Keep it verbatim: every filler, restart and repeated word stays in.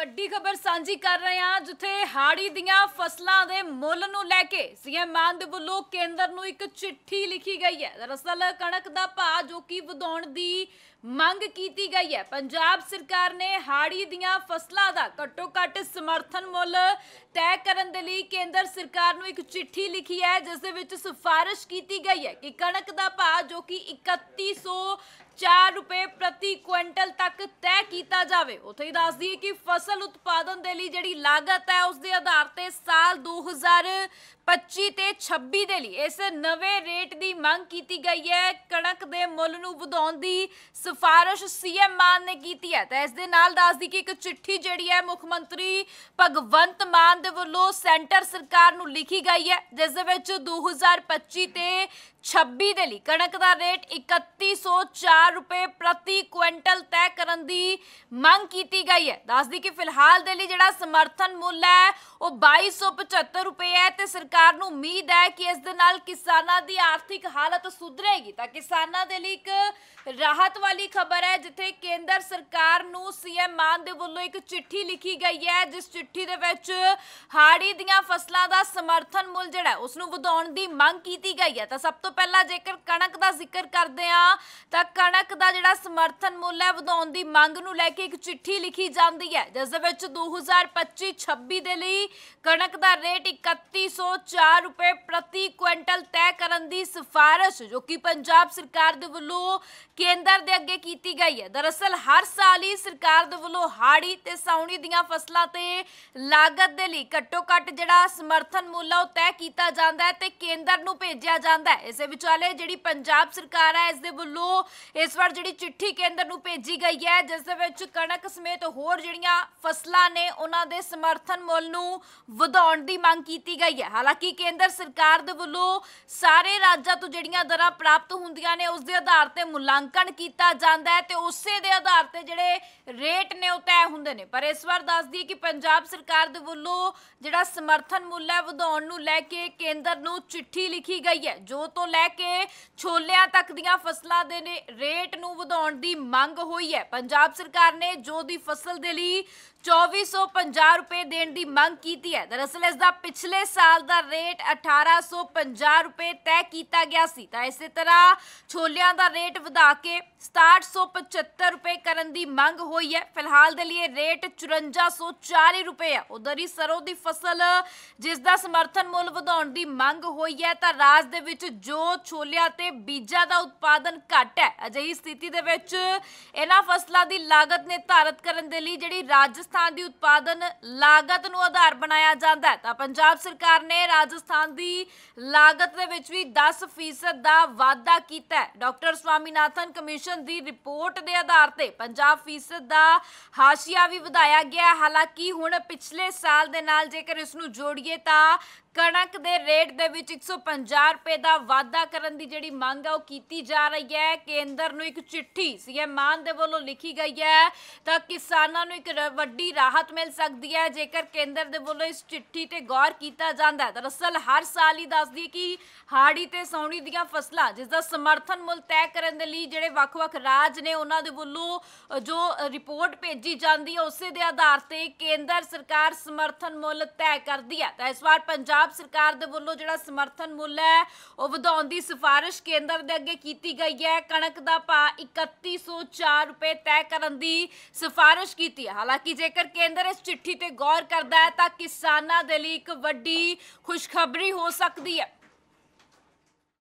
ਵੱਡੀ ਖਬਰ ਸਾਂਝੀ ਕਰ ਰਹੇ ਹਾਂ ਜਿੱਥੇ ਹਾੜੀ ਦੀਆਂ ਫਸਲਾਂ ਦੇ ਮੁੱਲ ਨੂੰ ਲੈ ਕੇ ਸੀਐਮ ਮਾਨ ਦੇ ਵੱਲੋਂ ਕੇਂਦਰ ਨੂੰ ਇੱਕ ਚਿੱਠੀ ਲਿਖੀ ਗਈ ਹੈ। ਦਰਅਸਲ ਕਣਕ ਦਾ ਭਾਅ ਜੋ ਕਿ ਵਧਾਉਣ ਦੀ ਮੰਗ ਕੀਤੀ ਗਈ ਹੈ। ਪੰਜਾਬ ਸਰਕਾਰ ਨੇ ਹਾੜੀ ਦੀਆਂ ਫਸਲਾਂ ਦਾ ਘੱਟੋ ਘੱਟ ਸਮਰਥਨ ਮੁੱਲ ਤੈਅ ਕਰਨ ਦੇ ਲਈ ਕੇਂਦਰ ਸਰਕਾਰ ਨੂੰ ਇੱਕ ਚਿੱਠੀ ਲਿਖੀ ਹੈ ਜਿਸ ਦੇ ਵਿੱਚ ਸਿਫਾਰਿਸ਼ ਕੀਤੀ ਗਈ ਹੈ ਕਿ ਕਣਕ ਦਾ ਭਾਅ ਜੋ ਕਿ ਇਕੱਤੀ ਸੌ ਚਾਰ रुपए प्रति क्विंटल तक तय किया जाए। उत्थे ही दस दिए कि फसल उत्पादन के लिए जिहड़ी लागत है उसके आधार पर साल दो हज़ार पच्ची ते छब्बी के लिए इस नवे रेट की मांग की गई है। कणक के मुल नूं वधाउण दी सिफारिश सीएम मान ने की है। तो इस दे नाल दस दी कि एक चिट्ठी जिहड़ी है मुख मंत्री भगवंत मान दे वल्लों सेंटर सरकार नूं लिखी गई है जिस दे विच दो हज़ार पच्ची ते छब्बी के लिए कणक का रेट इकत्ती सौ चार रुपए प्रति क्विंटल तय करने की मांग की गई है। दस दी कि फिलहाल के लिए जिहड़ा समर्थन मुल है वह बाई सौ पचहत्तर रुपए है। तो सरकार नूं उम्मीद है कि इस दे नाल किसानां दी आर्थिक हालत सुधरेगी। तो किसानां दे लई एक राहत वाली खबर है जिथे केंद्र सरकार नूं सीएम मान दे वल्लों एक चिट्ठी लिखी गई है जिस चिट्ठी दे विच हाड़ी दीआं फसलां दा समर्थन मुल जिहड़ा उसनूं वधाउण दी मांग की गई है। तो सब तो पहला जेकर कणक का जिक्र करते हैं तो कणक का जिहड़ा समर्थन मुल है वधाउण दी मंग नूं लैके एक चिट्ठी लिखी जाती है जिस दे विच दो हज़ार पच्ची छब्बी दे लई कणक का रेट इकत्ती सौ चार रुपए प्रति क्विंटल तय करने की सिफारिश जो कि पंजाब सरकार दे वल्लों केंद्र दे अगे कीती गई है। दरअसल हर साल ही सरकार दे वल्लों हाड़ी ते साउणी दीआं फसलां ते लागत दे लई घट्टो घट्ट जिहड़ा समर्थन मुल है तय कीता जांदा है ते केंद्र नूं भेजिया जांदा है। इस विचाले जिहड़ी पंजाब सरकार है इस दे वल्लों इस वार जिहड़ी चिट्ठी केंद्र नूं भेजी गई है जिस दे विच कणक समेत होर जिहड़ियां फसलां ने उन्हां दे समर्थन मुल नूं वधाउण दी मंग कीती गई है। हालांकि केंद्र सरकार दे वल्लों सारे राज्यां तों जिहड़ियां दरां प्राप्त हुंदियां ने उस दे आधार ते मुलांकन कीता जांदा है ते उसे दे आधार ते जिहड़े रेट ने उह तय हुंदे ने। पर इस वार दस दी कि पंजाब सरकार दे वल्लों जिहड़ा समर्थन मुल है वधाउण नूं लै के केंद्र नूं चिट्ठी लिखी गई है जो तो लैके छोलियां तक दीआं फसलां दे रेट नूं वधाउण दी मंग होई है। पंजाब सरकार ने जो दी फसल दे लई चौबी सौ पंजाह रुपए देने की मांग की है। दरअसल इसका पिछले साल का रेट अठारह सौ पंजाह रुपए तय किया गया सी। तो इस तरह छोलियां का रेट वधा के सताहठ सौ पचहत्तर रुपए करने की मांग हुई है। फिलहाल के लिए रेट चुरंजा सौ चाली रुपए है। उधर ही सरों की फसल जिसका समर्थन मुल वधाउण की मांग हुई है तो राज दे विच जो छोलियां ते बीजां का उत्पादन घट है अजिही स्थिति दे विच इन्हां फसलां की लागत निर्धारित करने के लिए जिहड़ी राजस्थान की उत्पादन लागत नूं आधार बनाया जाता है। तो पंजाब सरकार ने राजस्थान की लागत दे विच भी दस फीसद का वाधा किया है। डॉक्टर स्वामीनाथन कमीशन की रिपोर्ट के आधार पर पंजाब फीसद का हाशिया भी वधाया गया। हालांकि हुण पिछले साल दे नाल जेकर इसनूं जोड़िए तो कणक के रेट दे विच एक सौ पंजाह रुपए का वाधा करने की जिहड़ी मंग है की जा रही है। केंद्र नूं एक चिट्ठी सीएम मान दे वल्लों लिखी गई है तो किसानां नूं एक वड्डी राहत मिल सकती है जेकर केंद्र दे वल्लों इस चिट्ठी ते गौर किया जाता है। दरअसल हर साल ही दस दी कि हाड़ी ते साउणी दीआं फसलां जिसका समर्थन मुल तय करने के लिए जिहड़े वख-वख राज ने उन्हां दे वल्लों जो रिपोर्ट भेजी जाती है उसे दे आधार ते केंद्र सरकार समर्थन मुल तय करदी है। तो इस बार पंजाब सरकार दे वल्लों जिहड़ा समर्थन मुल है वह वधाउण दी सिफारिश केंद्र दे अगे कीती गई है। कणक दा भाव इकत्ती सौ चार रुपए तय करने दी सिफारिश की है। हालांकि जेकर केंद्र इस चिट्ठी ते गौर करता है तो किसानां दे लई एक वड्डी खुशखबरी हो सकती है।